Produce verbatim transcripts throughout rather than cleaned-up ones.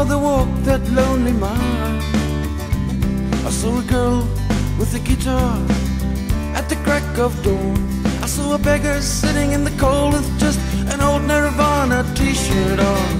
father walked that lonely mile, I saw a girl with a guitar at the crack of dawn. I saw a beggar sitting in the cold with just an old Nirvana t-shirt on.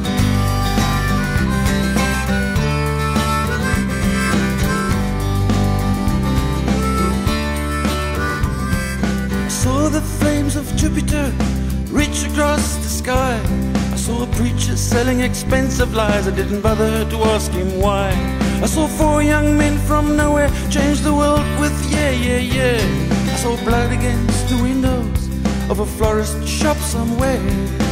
I saw the flames of Jupiter reach across the sky. I saw a preacher selling expensive lies. I didn't bother to ask him why. I saw four young men from nowhere change the world with yeah, yeah, yeah. I saw blood against the windows of a florist shop somewhere.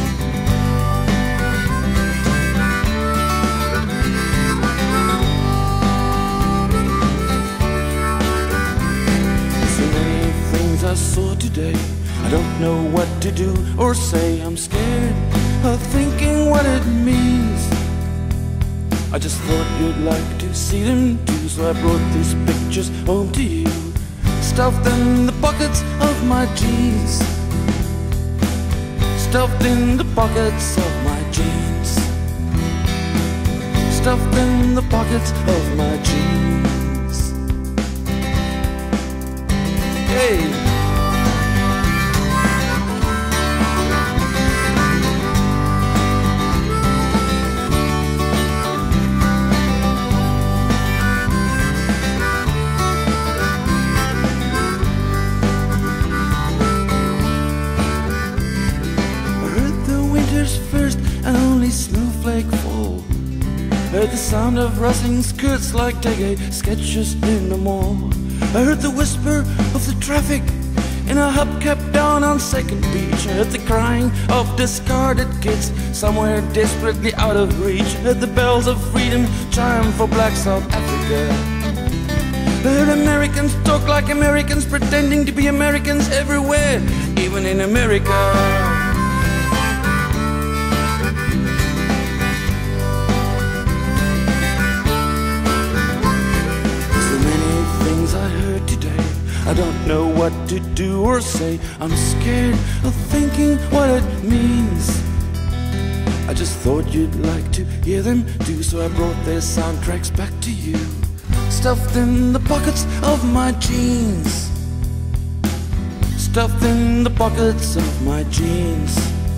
So many things I saw today, I don't know what to do or say. I'm scared of thinking what it means. I just thought you'd like to see them too, so I brought these pictures home to you, stuffed in the pockets of my jeans, stuffed in the pockets of my jeans, stuffed in the pockets of my jeans. Hey! First and only snowflake fall. Heard the sound of rustling skirts like decade sketches in the mall. I heard the whisper of the traffic in a hubcap down on Second Beach. I heard the crying of discarded kids somewhere desperately out of reach. I heard the bells of freedom chime for black South Africa. I heard Americans talk like Americans, pretending to be Americans everywhere, even in America. I don't know what to do or say. I'm scared of thinking what it means. I just thought you'd like to hear them too, so I brought their soundtracks back to you, stuffed in the pockets of my jeans, stuffed in the pockets of my jeans,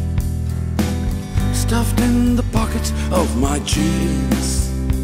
stuffed in the pockets of my jeans.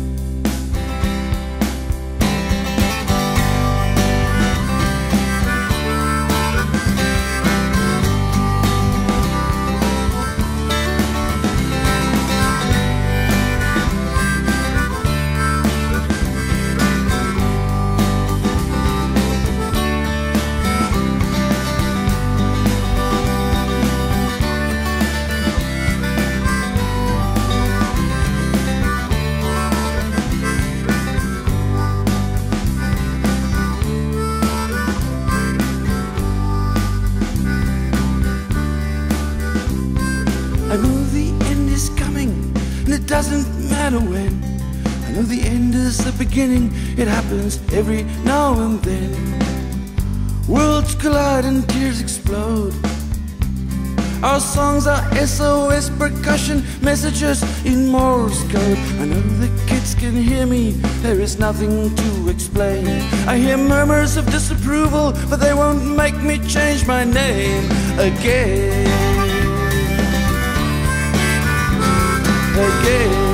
I know the end is coming, and it doesn't matter when. I know the end is the beginning, it happens every now and then. Worlds collide and tears explode. Our songs are S O S percussion messages in Morse code. I know the kids can hear me, there is nothing to explain. I hear murmurs of disapproval, but they won't make me change my name again. Again.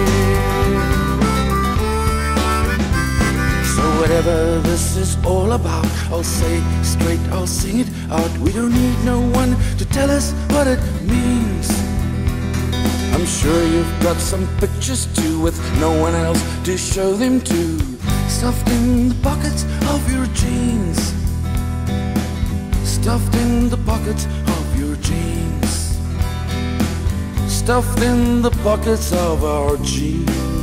So whatever this is all about, I'll say straight, I'll sing it out. We don't need no one to tell us what it means. I'm sure you've got some pictures too, with no one else to show them to, stuffed in the pockets of your jeans, stuffed in the pockets of your jeans, stuffed in the pockets of our jeans.